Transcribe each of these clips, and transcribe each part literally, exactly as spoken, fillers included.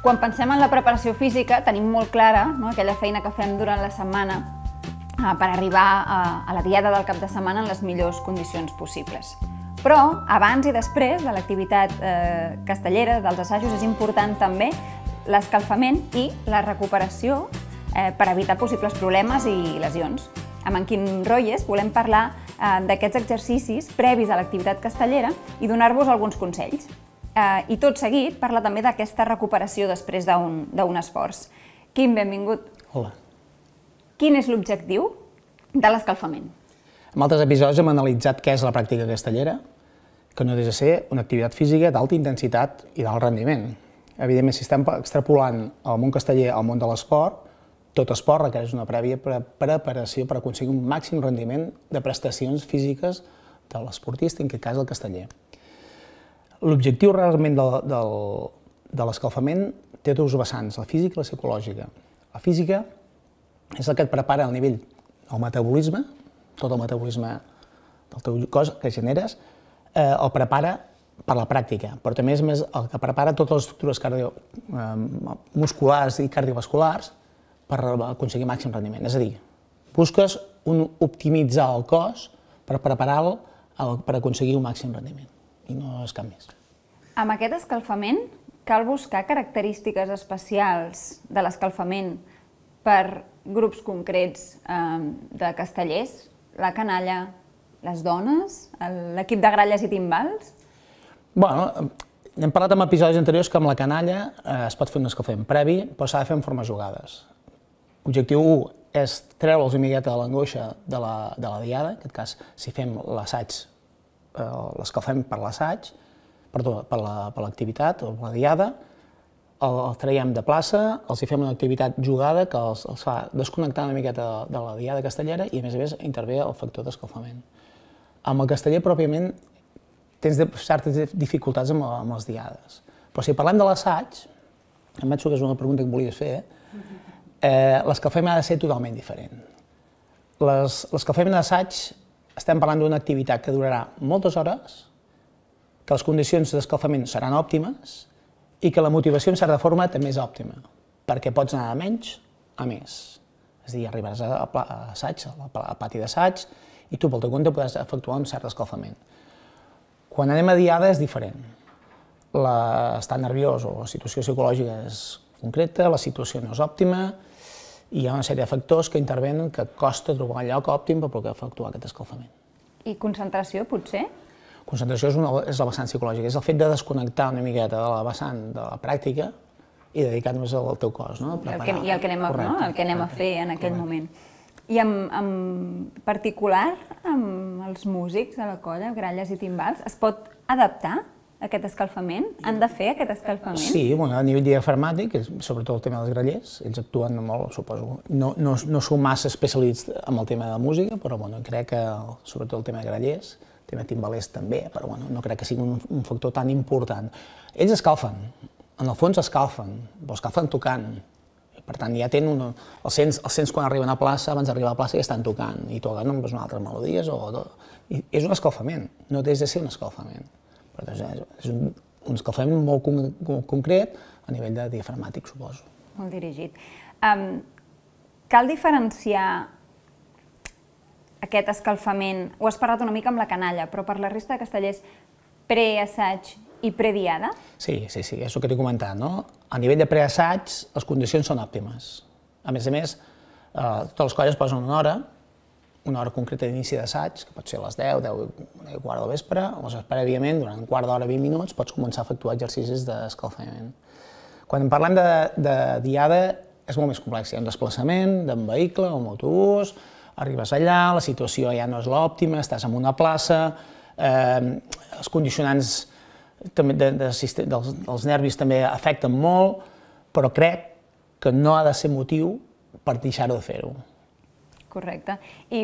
Quan pensem en la preparació física, tenim molt clara aquella feina que fem durant la setmana per arribar a la diada del cap de setmana en les millors condicions possibles. Però abans i després de l'activitat castellera, dels assajos, és important també l'escalfament i la recuperació per evitar possibles problemes i lesions. Amb en Quim Royes volem parlar d'aquests exercicis previs a l'activitat castellera i donar-vos alguns consells. I tot seguit parla també d'aquesta recuperació després d'un esforç. Quim, benvingut. Hola. Quin és l'objectiu de l'escalfament? En altres episodis hem analitzat què és la pràctica castellera, que no deixa de ser una activitat física d'alta intensitat i d'alt rendiment. Evidentment, si estem extrapolant el món casteller al món de l'esport, tot esport requereix una prèvia preparació per aconseguir un màxim rendiment de prestacions físiques de l'esportista, en aquest cas el casteller. L'objectiu realment de l'escalfament té dos vessants, la física i la psicològica. La física és el que et prepara al nivell del metabolisme, tot el metabolisme del teu cos que generes, el prepara per la pràctica, però també és més el que prepara totes les estructures musculars i cardiovasculars per aconseguir màxim rendiment. És a dir, busques optimitzar el cos per preparar-lo per aconseguir un màxim rendiment. I no és cap més. Amb aquest escalfament cal buscar característiques especials de l'escalfament per grups concrets de castellers, la canalla, les dones, l'equip de gralles i timbals? Bé, hem parlat en episodis anteriors que amb la canalla es pot fer un escalfament previ, però s'ha de fer en formes jugades. L'objectiu u és treure'ls una miqueta de l'angoixa de la diada, en aquest cas, si fem l'assaig, l'escalfem per l'assaig, perdó, per l'activitat o per la diada, els traiem de plaça, els hi fem una activitat jugada que els fa desconnectar una miqueta de la diada castellera i, a més a més, intervé el factor d'escalfament. Amb el casteller, pròpiament, tens certes dificultats amb les diades. Però si parlem de l'assaig, em penso que és una pregunta que em volies fer, l'escalfament ha de ser totalment diferent. L'escalfament d'assaig estem parlant d'una activitat que durarà moltes hores, que les condicions d'escalfament seran òptimes i que la motivació en certa forma també és òptima, perquè pots anar de menys a més. És a dir, arribaràs a assaig, al pati d'assaig, i tu pel teu compte podràs efectuar un cert escalfament. Quan anem a diada és diferent. L'estat nerviós o la situació psicològica és concreta, la situació no és òptima, i hi ha una sèrie de factors que intervenen que costa trobar un lloc òptim per poder efectuar aquest escalfament. I concentració, potser? Concentració és la vessant psicològica, és el fet de desconnectar una miqueta de la vessant de la pràctica i dedicar només al teu cos. I el que anem a fer en aquell moment. I en particular, amb els músics de la colla, gralles i timbals, es pot adaptar aquest escalfament? Han de fer aquest escalfament? Sí, a nivell diafragmàtic, sobretot el tema dels grallers, ells actuen molt, suposo. No som massa especialitzats en el tema de música, però crec que sobretot el tema de grallers, el tema de timbalers també, però no crec que sigui un factor tan important. Ells escalfen, en el fons escalfen, però escalfen tocant. Per tant, ja tenen, els sents quan arriben a plaça, abans d'arribar a plaça ja estan tocant, i toquen amb unes altres melodies, és un escalfament, no deixa de ser un escalfament. És un escalfament molt concret a nivell de diafragmàtic, suposo. Molt dirigit. Cal diferenciar aquest escalfament, ho has parlat una mica amb la canalla, però per la resta de castellers, preassaig i prediada? Sí, sí, sí, és el que t'he comentat, no? A nivell de preassaig, les condicions són òptimes. A més a més, totes les colles posen una hora, una hora concreta d'inici d'assaig, que pot ser a les deu, deu i quart del vespre, aleshores prèviament, durant un quart d'hora, vint minuts, pots començar a efectuar exercicis d'escalfament. Quan parlem de diada és molt més complex, hi ha un desplaçament d'un vehicle o un autobús, arribes allà, la situació ja no és l'òptima, estàs en una plaça, els condicionants dels nervis també afecten molt, però crec que no ha de ser motiu per deixar-ho de fer-ho. Correcte. I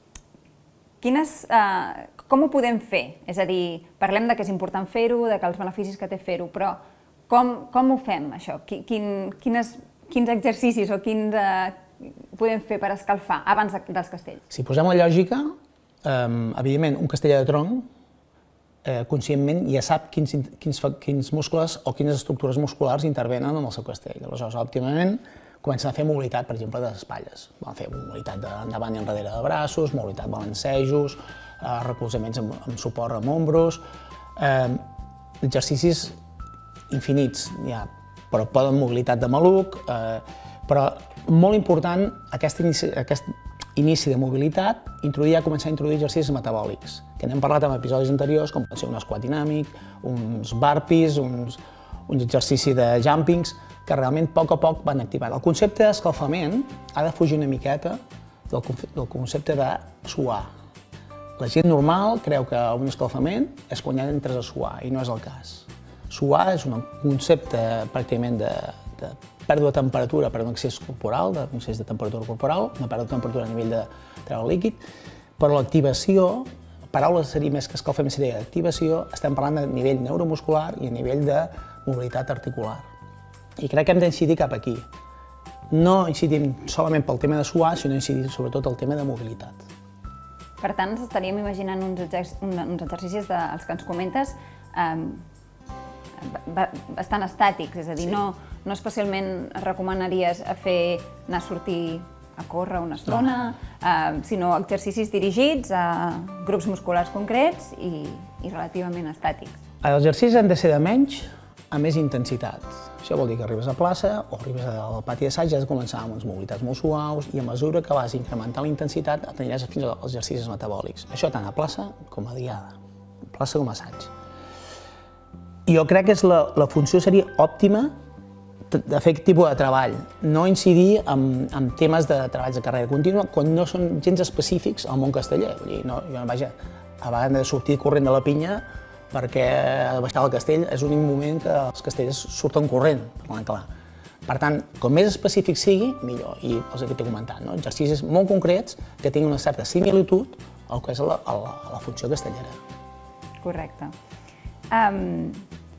com ho podem fer? És a dir, parlem que és important fer-ho, dels beneficis que té fer-ho, però com ho fem, això? Quins exercicis o quins podem fer per escalfar abans dels castells? Si posem la lògica, evidentment, un casteller de tronc conscientment ja sap quins, quins, quins muscles o quines estructures musculars intervenen en el seu castell. Aleshores, òptimament, comencen a fer mobilitat, per exemple, de les espatlles. Van fer mobilitat endavant i enrere de braços, mobilitat balancejos, eh, recolzaments amb, amb suport amb ombros, eh, exercicis infinits, ja, però poden mobilitat de maluc, eh, però molt important aquest inici, aquest inici de mobilitat, introduir, ja començar a introduir exercicis metabòlics, que n'hem parlat en episodis anteriors, com pot ser un squat dinàmic, uns burpees, uns, uns exercicis de jumpings, que realment a poc a poc van activant. El concepte d'escalfament ha de fugir una miqueta del, del concepte de suar. La gent normal creu que un escalfament és quan ja entres a suar, i no és el cas. Suar és un concepte pràcticament de, de pèrdua de temperatura per un excés corporal, d'un excés de temperatura corporal, una pèrdua de temperatura a nivell de treure el líquid, però l'activació, la paraula seria més que escalfament, seria activació, estem parlant de nivell neuromuscular i a nivell de mobilitat articular. I crec que hem d'incidir cap aquí. No incidim solament pel tema de suar, sinó incidir sobretot el tema de mobilitat. Per tant, ens estaríem imaginant uns, exerc uns exercicis dels que ens comentes eh, bastant estàtics, és a dir, sí. no, no especialment recomanaries a fer anar a sortir a córrer una estona, no. eh, sinó exercicis dirigits a grups musculars concrets i, i relativament estàtics. Els exercicis han de ser de menys a més intensitat. Això vol dir que arribes a plaça o arribes al pati d'assaig i has de començar amb unes mobilitats molt suaus i a mesura que vas incrementant la intensitat aniràs fins als exercicis metabòlics. Això tant a plaça com a diada, plaça com a assaig. Jo crec que és la, la funció seria òptima de fer aquest tipus de treball, no incidir en, en temes de treballs de carrera contínua quan no són gens específics al món casteller. Vull dir, no, jo, vaja, a vegades de sortir corrent de la pinya perquè baixar al castell és l'únic moment que els castellers surten corrent, parlant clar. Per tant, com més específic sigui, millor. I els que t'he comentat, no? Exercicis molt concrets que tinguin una certa similitud al que és la, la, la funció castellera. Correcte. Um,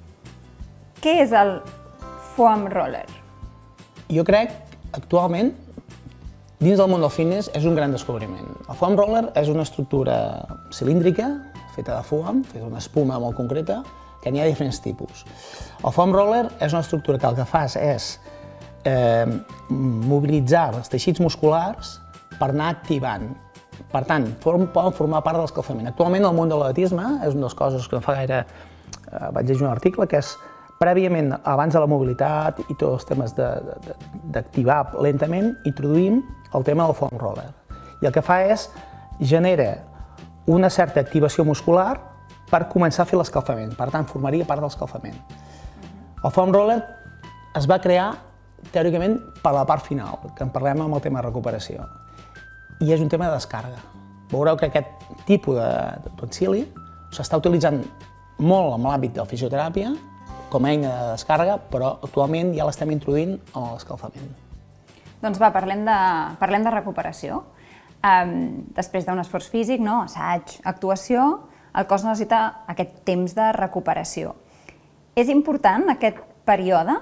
què és el foam roller? Jo crec, actualment, dins del món del fitness és un gran descobriment. El foam roller és una estructura cilíndrica, feta de foam, feta d'una espuma molt concreta, que n'hi ha diferents tipus. El foam roller és una estructura que el que fas és eh, mobilitzar els teixits musculars per anar activant. Per tant, form, poden formar part de l'escalfament. Actualment, el món de l'atletisme és una de les coses que no fa gaire eh, vaig llegir un article, que és prèviament, abans de la mobilitat i tots els temes d'activar lentament, introduïm el tema del foam roller. I el que fa és, genera una certa activació muscular per començar a fer l'escalfament. Per tant, formaria part de l'escalfament. El foam roller es va crear, teòricament, per la part final, que en parlem amb el tema de recuperació. I és un tema de descàrrega. Veureu que aquest tipus d'utensili s'està utilitzant molt en l'àmbit de la fisioteràpia, com a eina de descàrrega, però actualment ja l'estem introduint en l'escalfament. Doncs va, parlem de, parlem de recuperació. Um, després d'un esforç físic, no? Assaig, actuació, el cos necessita aquest temps de recuperació. És important aquest període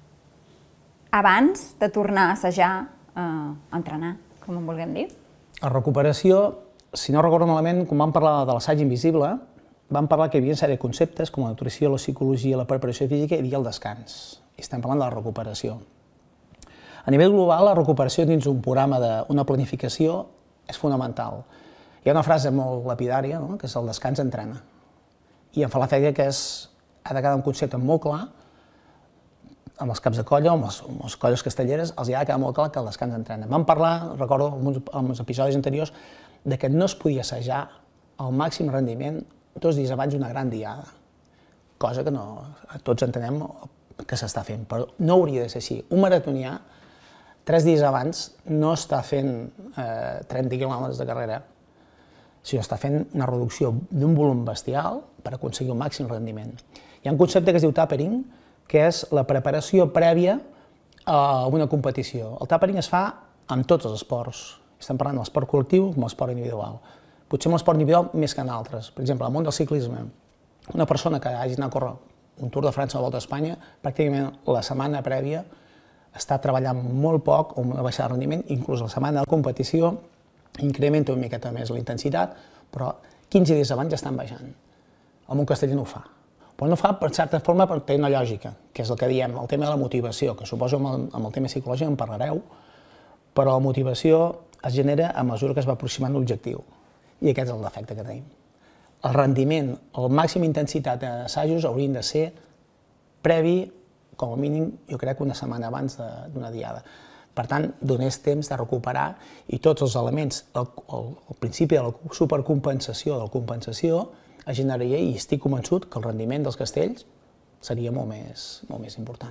abans de tornar a assajar, uh, a entrenar, com en vulguem dir? La recuperació, si no recordo malament, quan vam parlar de l'assaig invisible, vam parlar que hi havia una sèrie de conceptes com la nutrició, la psicologia, la preparació física i hi havia el descans. I estem parlant de la recuperació. A nivell global, la recuperació dins un programa d'una planificació és fonamental. Hi ha una frase molt lapidària, no? Que és el descans entrena. I em fa l'efecte que és, ha de quedar un concepte molt clar, amb els caps de colla, amb les, amb les colles castelleres, els hi ha de quedar molt clar que el descans entrena. Vam parlar, recordo en els episodis anteriors, de que no es podia assajar al màxim rendiment dos dies abans d'una gran diada, cosa que no, tots entenem que s'està fent, però no hauria de ser així. Un maratonià, tres dies abans, no està fent eh, trenta quilòmetres de carrera, sinó està fent una reducció d'un volum bestial per aconseguir un màxim rendiment. Hi ha un concepte que es diu tapering, que és la preparació prèvia a una competició. El tapering es fa amb tots els esports. Estem parlant de l'esport col·lectiu com l'esport individual. Potser amb l'esport individual més que en altres. Per exemple, al món del ciclisme, una persona que hagi anat a córrer un Tour de França o la Volta a Espanya, pràcticament la setmana prèvia està treballant molt poc o una baixada de rendiment, inclús la setmana de competició incrementa una miqueta més la intensitat, però quinze dies abans ja estan baixant. El món casteller no ho fa. Però no ho fa, per certa forma, perquè té una lògica, que és el que diem, el tema de la motivació, que suposo amb el, amb el tema psicològic en parlareu, però la motivació es genera a mesura que es va aproximant l'objectiu. I aquest és el defecte que tenim. El rendiment, el màxim intensitat d'assajos haurien de ser previ, com a mínim, jo crec, una setmana abans d'una diada. Per tant, donés temps de recuperar i tots els elements, el, el, el principi de la supercompensació, de la compensació, es generaria i estic convençut que el rendiment dels castells seria molt més, molt més important.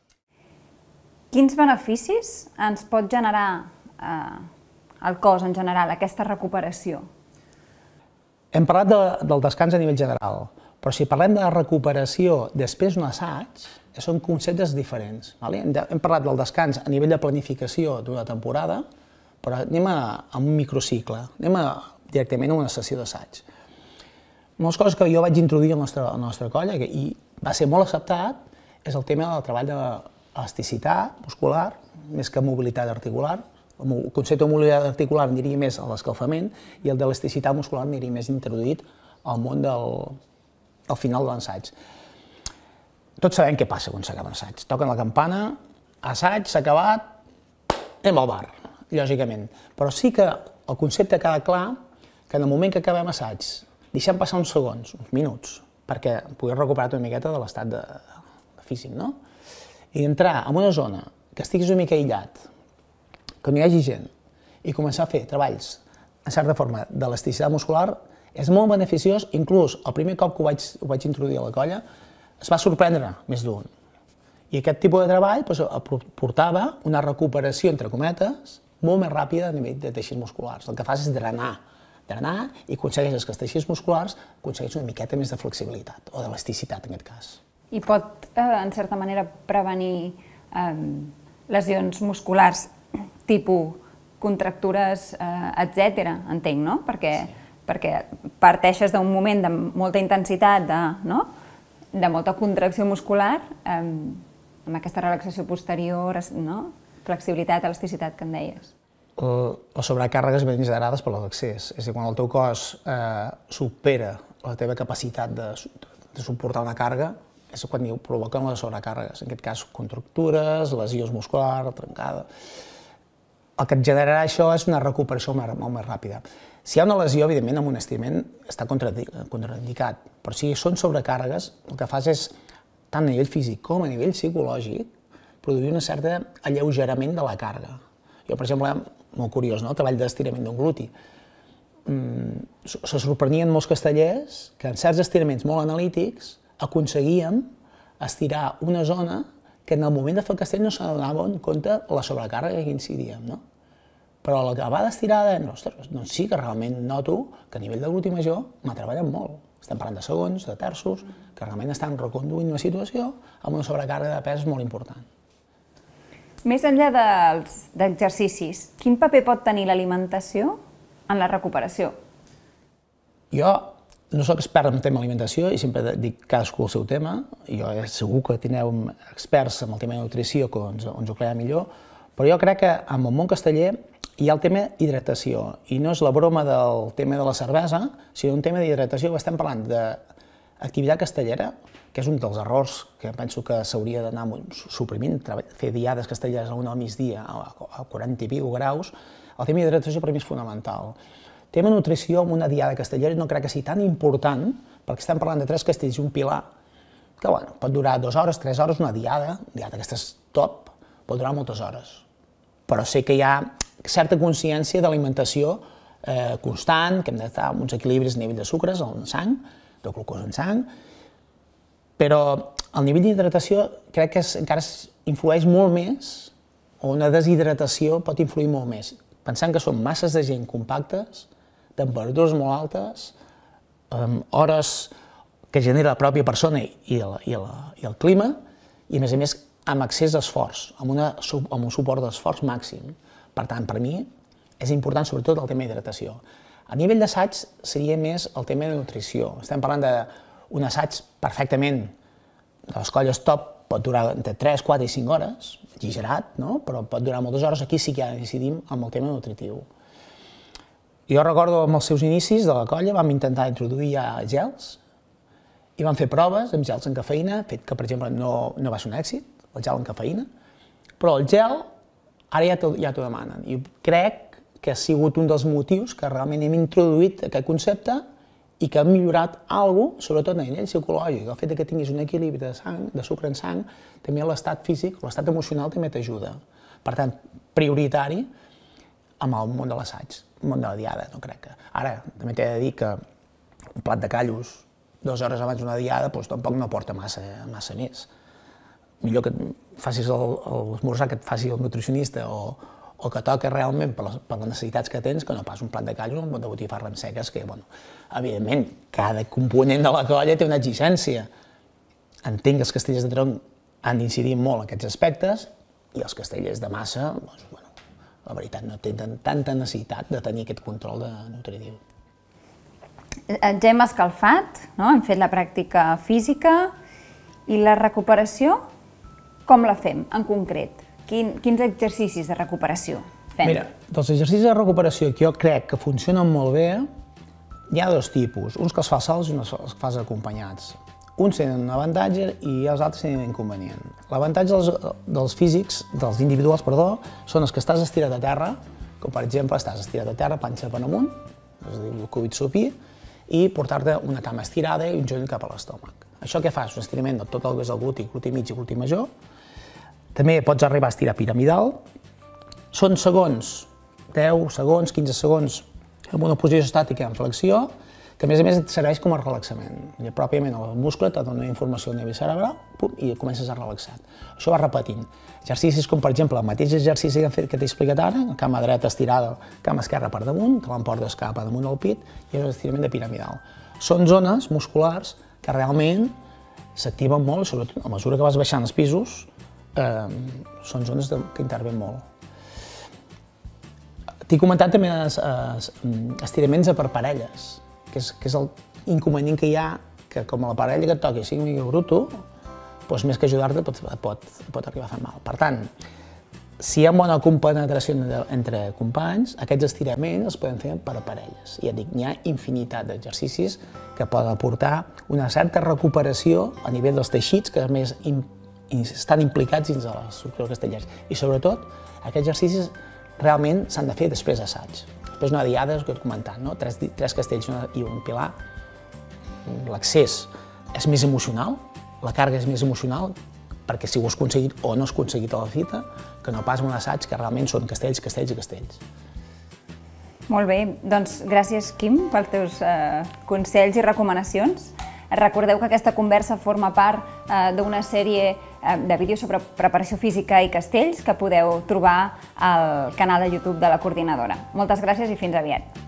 Quins beneficis ens pot generar eh, el cos en general, aquesta recuperació? Hem parlat de, del descans a nivell general, però si parlem de la recuperació després d'un assaig, són conceptes diferents. Vale? Hem parlat del descans a nivell de planificació d'una temporada, però anem a, a un microcicle, anem a, directament a una sessió d'assaig. Una de les coses que jo vaig introduir al nostre, al nostre coll, i va ser molt acceptat, és el tema del treball d'elasticitat muscular, més que mobilitat articular. El concepte de mobilitat articular aniria més a l'escalfament i el d'elasticitat muscular aniria més introduït al món del, del final de l'assaig. Tots sabem què passa quan s'acaba l'assaig. Toquen la campana, assaig, s'ha acabat, anem al bar, lògicament. Però sí que el concepte queda clar que en el moment que acabem assaig deixem passar uns segons, uns minuts, perquè puguis recuperar una miqueta de l'estat de, de físic, no? I entrar en una zona que estiguis una mica aïllat, que no hi hagi gent, i començar a fer treballs, en certa forma, d'elasticitat muscular, és molt beneficiós, inclús el primer cop que ho vaig, ho vaig introduir a la colla, es va sorprendre més d'un. I aquest tipus de treball doncs, portava una recuperació, entre cometes, molt més ràpida a nivell de teixits musculars. El que fas és drenar, drenar i aconsegueixes que els teixits musculars aconsegueixin una miqueta més de flexibilitat, o d'elasticitat en aquest cas. I pot, eh, en certa manera, prevenir eh, lesions musculars, tipus contractures, eh, etcètera, entenc, no? Perquè, perquè parteixes d'un moment de molta intensitat, de, no? de molta contracció muscular, eh, amb aquesta relaxació posterior, no? Flexibilitat, elasticitat, que en deies. Les sobrecàrregues ben generades per l'excés. És a dir, quan el teu cos eh, supera la teva capacitat de, de suportar una càrrega, és quan provoquen les sobrecàrregues. En aquest cas, contractures, lesions musculars, trencada. El que et generarà això és una recuperació molt més ràpida. Si hi ha una lesió, evidentment, amb un estirament està contraindicat, però si són sobrecàrregues, el que fas és, tant a nivell físic com a nivell psicològic, produir un cert alleugerament de la càrrega. Jo, per exemple, molt curiós, no? El treball d'estirament d'un gluti. Se sorprenien molts castellers que en certs estiraments molt analítics aconseguíem estirar una zona que en el moment de fer el castell no s'adonaven compte de la sobrecàrrega que incidíem, no? Però a l'acabar d'estirar, ostres, doncs sí que realment noto que a nivell de gluti major m'ha treballat molt. Estem parlant de segons, de terços, que realment estan reconduint una situació amb una sobrecàrrega de pes molt important. Més enllà dels exercicis, quin paper pot tenir l'alimentació en la recuperació? Jo no soc expert en tema alimentació i sempre dic cadascú el seu tema. Jo segur que tindreu experts en el tema de nutrició que ens ho aclararà millor, però jo crec que en el món casteller hi ha el tema hidratació, i no és la broma del tema de la cervesa, sinó un tema d'hidratació, que estem parlant d'activitat castellera, que és un dels errors que penso que s'hauria d'anar suprimint, fer diades castelleres a una al migdia a quaranta i pico graus. El tema d'hidratació per mi és fonamental. El tema nutrició amb una diada castellera no crec que sigui tan important, perquè estem parlant de tres castells i un pilar, que bueno, pot durar dues hores, tres hores, una diada, una diada aquesta és top, pot durar moltes hores. Però sé que hi ha certa consciència d'alimentació eh, constant, que hem d'estar amb uns equilibris a nivell de sucres en sang, de glucosa en sang, però el nivell d'hidratació crec que és, encara influeix molt més, o una deshidratació pot influir molt més, pensant que són masses de gent compactes, temperatures molt altes, eh, hores que genera la pròpia persona i el, i el, i el clima, i a més a més amb accés d'esforç, amb, una, amb un suport d'esforç màxim. Per tant, per mi és important sobretot el tema d'hidratació. A nivell d'assaig seria més el tema de nutrició. Estem parlant d'un assaig perfectament de les colles top, pot durar entre tres, quatre i cinc hores, exagerat, no? Però pot durar moltes hores. Aquí sí que ja decidim amb el tema nutritiu. Jo recordo amb els seus inicis de la colla vam intentar introduir ja gels i van fer proves amb gels amb cafeïna, fet que, per exemple, no, no va ser un èxit, el gel amb cafeïna, però el gel ara ja t'ho ja t'ho demanen. I crec que ha sigut un dels motius que realment hem introduït aquest concepte i que ha millorat alguna cosa, sobretot a nivell psicològic. El fet que tinguis un equilibri de sang, de sucre en sang, també l'estat físic, l'estat emocional també t'ajuda. Per tant, prioritari amb el món de l'assaig, el món de la diada, no crec que... Ara, també t'he de dir que un plat de callos dues hores abans d'una diada doncs tampoc no porta massa, massa més. Millor que facis l'esmorzar que et faci el nutricionista o, o que toca realment per les, per les necessitats que tens, que no pas un plat de callos o un pot de botifarra amb seques, que, bueno, evidentment, cada component de la colla té una exigència. Entenc que els castellers de tronc han d'incidir molt en aquests aspectes i els castellers de massa, doncs, bueno, la veritat, no tenen tanta necessitat de tenir aquest control de nutritiu. Ens hem escalfat, no? Hem fet la pràctica física i la recuperació, com la fem en concret? Quin, quins exercicis de recuperació fem? Mira, dels exercicis de recuperació que jo crec que funcionen molt bé, hi ha dos tipus, uns que els fas sols i uns que els fas acompanyats. Uns tenen un avantatge i els altres tenen un inconvenient. L'avantatge dels, dels físics, dels individuals, perdó, són els que estàs estirat a terra, com per exemple estàs estirat a terra, panxa per amunt, es diu el cúbit supí, i portar-te una cama estirada i un genoll cap a l'estómac. Això què fas? Un estirament de tot el que és el gluti, gluti mig i gluti major. També pots arribar a estirar piramidal. Són segons, deu segons, quinze segons, en una posició estàtica en flexió, que a més a més et serveix com a relaxament. I pròpiament el muscle te dona informació a nivell cerebral i comences a relaxar. Això va repetint. Exercicis com, per exemple, el mateix exercici que t'he explicat ara, cama dreta estirada, cama esquerra per damunt, te l'emportes cap a damunt del pit, i és un estirament de piramidal. Són zones musculars que realment s'activen molt, sobretot a mesura que vas baixant els pisos, eh, són zones que intervenen molt. T'he comentat també estiraments per parelles, que és, que és el inconvenient que hi ha, que com la parella que et toqui sigui mica bruto, doncs més que ajudar-te pot, pot, pot arribar a fer mal. Per tant, si hi ha bona compenetració entre companys, aquests estiraments els podem fer per a parelles. I ja dic, hi ha infinitat d'exercicis que poden aportar una certa recuperació a nivell dels teixits que a més estan implicats dins de l'estructura castellers. I sobretot, aquests exercicis realment s'han de fer després d'assaig. Després una diada, és el que he comentat, no? tres, tres castells i un pilar. L'accés és més emocional, la càrrega és més emocional, perquè si ho has aconseguit o no has aconseguit a la fita, que no pas un assaig que realment són castells, castells i castells. Molt bé, doncs gràcies, Quim, pels teus eh, consells i recomanacions. Recordeu que aquesta conversa forma part eh, d'una sèrie eh, de vídeos sobre preparació física i castells que podeu trobar al canal de YouTube de la Coordinadora. Moltes gràcies i fins aviat.